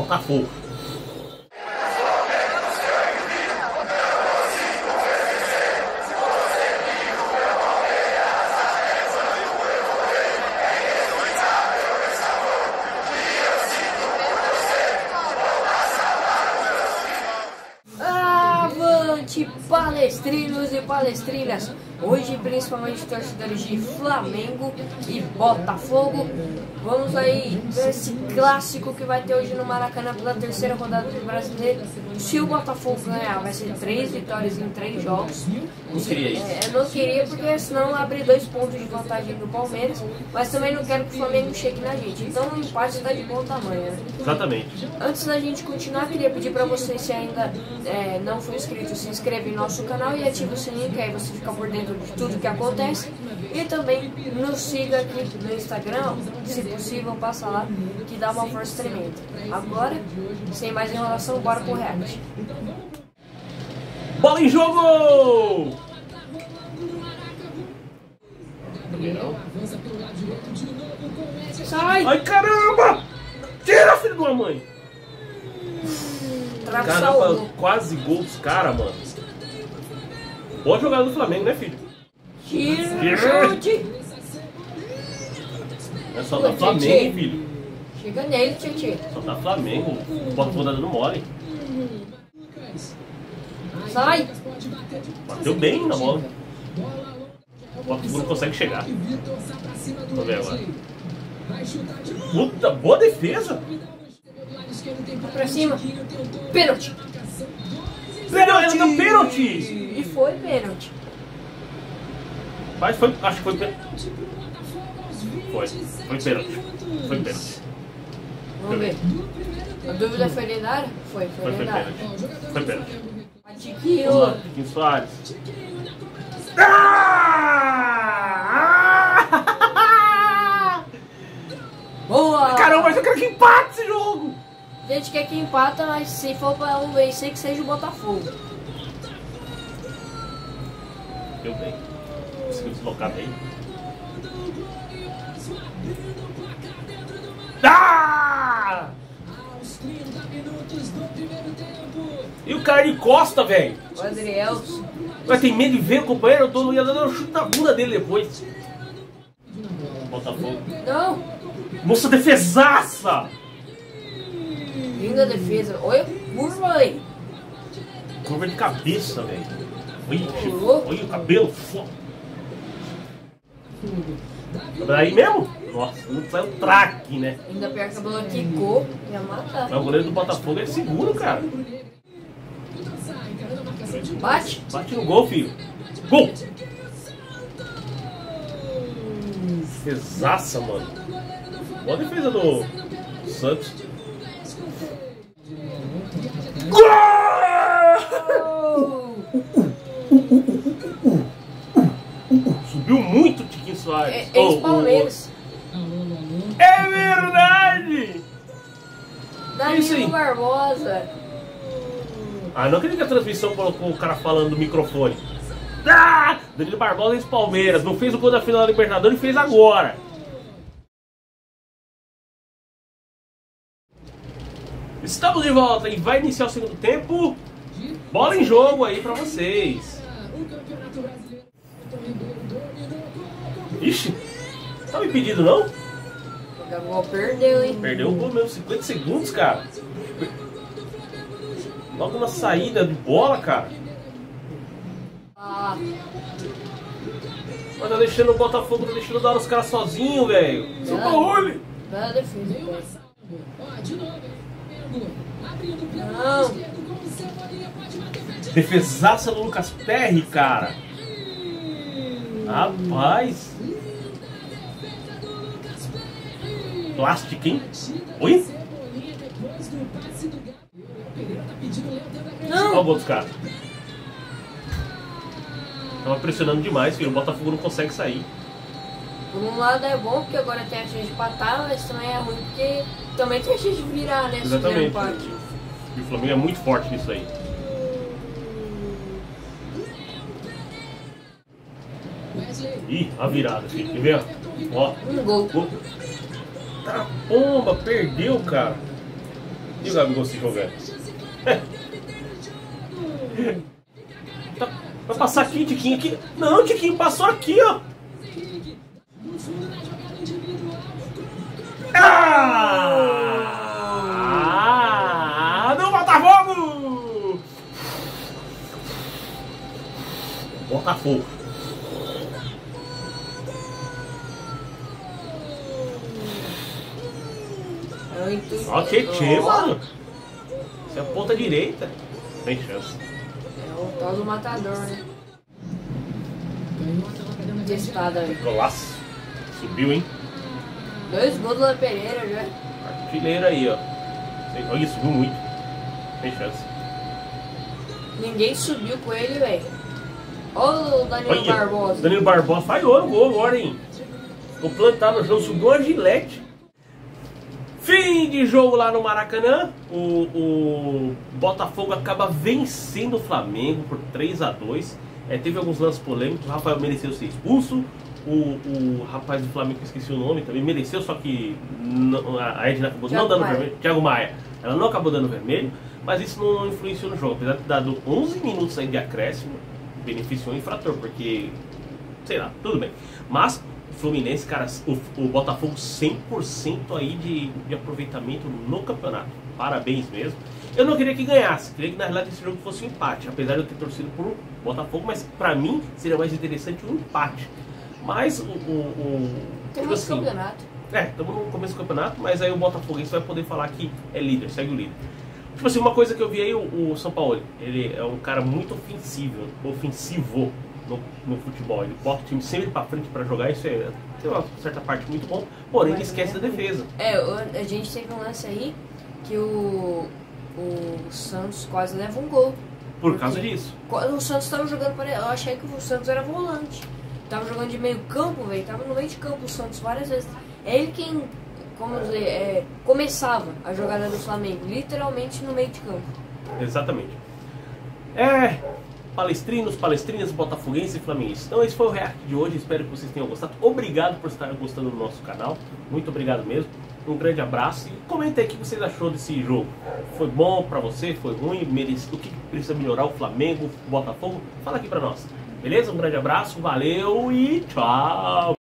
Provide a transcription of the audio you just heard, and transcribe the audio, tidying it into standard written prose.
Botafogo. Avante, palestrinos e palestrinas! Hoje, principalmente torcedores de Flamengo e Botafogo, vamos aí ver esse clássico que vai ter hoje no Maracanã pela terceira rodada do Brasileiro. Se o Botafogo ganhar, vai ser 3 vitórias em 3 jogos. Não queria isso. Eu não queria, porque senão abre 2 pontos de vantagem do Palmeiras, mas também não quero que o Flamengo chegue na gente. Então o empate está de bom tamanho, né? Exatamente. Antes da gente continuar, queria pedir para você, se ainda não for inscrito, se inscreve em nosso canal e ativa o sininho, que aí você fica por dentro de tudo que acontece. E também nos siga aqui no Instagram, se possível, passa lá, que dá uma força tremenda. Agora, sem mais enrolação, bora pro react. Bola em jogo! Sai! Ai, caramba! Tira, filho de uma mãe! Caramba, quase gol dos caras, mano. Boa jogada do Flamengo, né, filho? Tira, chute! É só da Flamengo, filho. Chega nele, Tietê. Só da Flamengo. O Botafogo tá dando mole. Sai! Bateu bem na bola. O Botafogo não consegue chegar. Vamos ver agora. Puta, boa defesa! Pra cima! Pênalti! Pênalti! Não, pênalti! E foi pênalti. Mas foi, acho que foi pênalti. Foi pênalti. Foi pênalti. Vamos ver. A dúvida foi dentro da área? Foi dentro da área. Pênalti. Foi pênalti. Tiquinho. Vamos lá, Tiquinho Soares. Boa! Caramba, mas eu quero que empate esse jogo! A gente quer que empata, mas se for pra um vencer, que seja o Botafogo. Deu bem. Conseguiu deslocar bem. Ah! E o cara de costa, velho? O Adrielson. Mas tem medo de ver o companheiro? Eu tô ia dando um chute na bunda dele depois. Botafogo. Não! Moça defesaça! Linda defesa. Olha, curva aí. Curva de cabeça, velho. Olha. Olha o cabelo. Daí mesmo? Nossa, não saiu traque, né? Ainda pior que a bola quicou, ia matar. Mas o goleiro do Botafogo é seguro, cara. Bate? Bate no gol, filho. Gol! Defesaça, mano. Boa defesa do Santos. Gol! Subiu muito o Tiquinho Soares. Ex-Palmeiras. É verdade! Isso aí. Danilo Barbosa. Ah, não acredito que a transmissão colocou o cara falando do microfone. Ah! Danilo Barbosa é ex-Palmeiras. Não fez o gol da final da Libertadores e fez agora. Estamos de volta e vai iniciar o segundo tempo. Bola em jogo aí pra vocês. Ixi, tá me pedindo não? O Gabigol perdeu, hein? Perdeu o gol mesmo, 50 segundos, cara. Logo na saída de bola, cara. Ah, Mas tá deixando o Botafogo, tá deixando dar os caras sozinho, velho. São Paulo! bela defesa. Não. Defesaça do Lucas Perry, cara. Rapaz. Plástico, hein? Oi? Não. Olha o gol dos caras. Tava pressionando demais, filho. O Botafogo não consegue sair. Por um lado é bom, porque agora tem a chance de empatar, mas também é ruim, porque também tem a chance de virar, né? Exatamente. Empate. E o Flamengo é muito forte nisso aí. Ih, a virada, filho. Quer ver? Ó. Um gol. Gol. Tá bomba, perdeu, cara. E o Gabigol se jogando. Vai passar aqui, Tiquinho aqui. Não, Tiquinho passou aqui, ó. Não, Botafogo! Botafogo. Ó, Tietê, mano. Você é a ponta direita. Tem chance. É o tal do matador, né? Testada aí. Golaço. Subiu, hein? 2 gols do Luan Pereira já. Artilheiro aí, ó. Olha, subiu muito. Tem chance. Ninguém subiu com ele, velho. Olha o Danilo Barbosa. Danilo Barbosa falhou no gol agora, hein? Ficou plantado no jogo, subiu uma gilete. Fim de jogo lá no Maracanã. O Botafogo acaba vencendo o Flamengo por 3-2. Teve alguns lances polêmicos. O Rafael mereceu ser expulso. O rapaz do Flamengo, que eu esqueci o nome, também mereceu, só que a Edna acabou não dando vermelho. Thiago Maia. Ela não acabou dando vermelho, mas isso não influenciou no jogo. Apesar de ter dado 11 minutos aí de acréscimo, beneficiou o infrator, porque, sei lá, tudo bem. Mas o Fluminense, cara, o Botafogo 100% aí de aproveitamento no campeonato. Parabéns mesmo. Eu não queria que ganhasse, queria que na realidade esse jogo fosse um empate, apesar de eu ter torcido por Botafogo, mas pra mim seria mais interessante um empate. Mas Temos assim, campeonato. Estamos no começo do campeonato, mas aí o Botafoguense vai poder falar que é líder, segue o líder. Tipo assim, uma coisa que eu vi aí, o São Paulo, ele é um cara muito ofensivo no futebol. Ele bota o time sempre pra frente pra jogar, isso tem uma certa parte muito bom, porém ele esquece da defesa. A gente teve um lance aí que o Santos quase leva um gol. Por causa disso. O Santos tava jogando, eu achei que o Santos era volante. Tava jogando de meio campo, velho. Tava no meio de campo o Santos várias vezes. É ele quem, como dizer, começava a jogada do Flamengo, literalmente no meio de campo. Exatamente. Palestrinas, botafoguenses e flamenguistas. Então esse foi o react de hoje, espero que vocês tenham gostado. Obrigado por estarem gostando do nosso canal. Muito obrigado mesmo. Um grande abraço e comenta aí o que vocês achou desse jogo. Foi bom pra você? Foi ruim? O que precisa melhorar o Flamengo, o Botafogo? Fala aqui pra nós. Beleza? Um grande abraço, valeu e tchau!